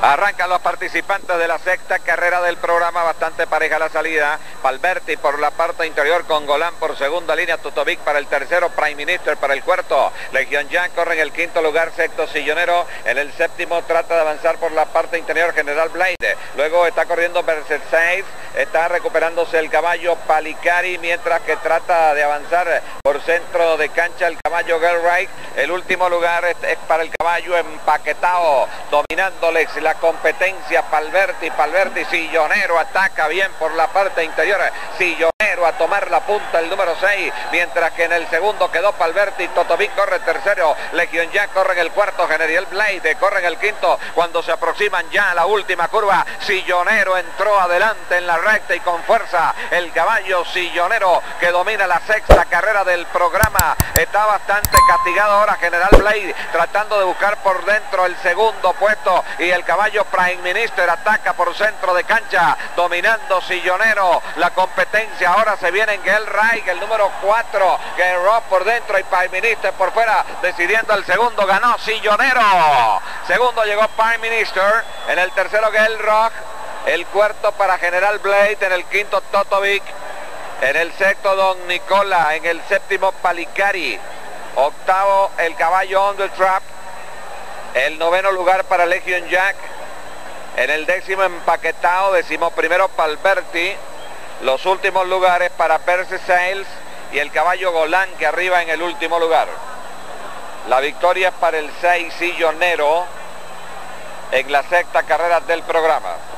Arrancan los participantes de la sexta carrera del programa, bastante pareja la salida. Palberti por la parte interior con Golán por segunda línea, Tutovic para el tercero, Prime Minister para el cuarto, Legion Jack corre en el quinto lugar, sexto Sillonero, en el séptimo trata de avanzar por la parte interior General Blade, luego está corriendo Versailles, está recuperándose el caballo Palicari, mientras que trata de avanzar por centro de cancha el caballo Gelreich. El último lugar es para el caballo Empaquetado, dominándoles la competencia Palberti, Sillonero ataca bien por la parte interior, Sillonero a tomar la punta el número 6, mientras que en el segundo quedó Palberti, Totovic corre tercero, Legion Jack corre en el cuarto, General Blade corre en el quinto, cuando se aproximan ya a la última curva, Sillonero entró adelante en la recta y con fuerza, el caballo Sillonero que domina la sexta carrera del programa, está bastante castigado ahora General Blade, tratando de buscar por dentro el segundo puesto, y el caballo Prime Minister ataca por centro de cancha, dominando Sillonero, la competencia ahora se viene en Gelreich, el número 4, Gelreich por dentro y Prime Minister por fuera, decidiendo el segundo, ganó Sillonero, segundo llegó Prime Minister, en el tercero Gelreich, el cuarto para General Blade, en el quinto Totovic, en el sexto Don Nicola, en el séptimo Palicari, octavo el caballo On The Trap, el noveno lugar para Legion Jack, en el décimo Empaquetado, decimoprimero Palberti, los últimos lugares para Versailles y el caballo Golán que arriba en el último lugar. La victoria es para el 6 Sillonero en la sexta carrera del programa.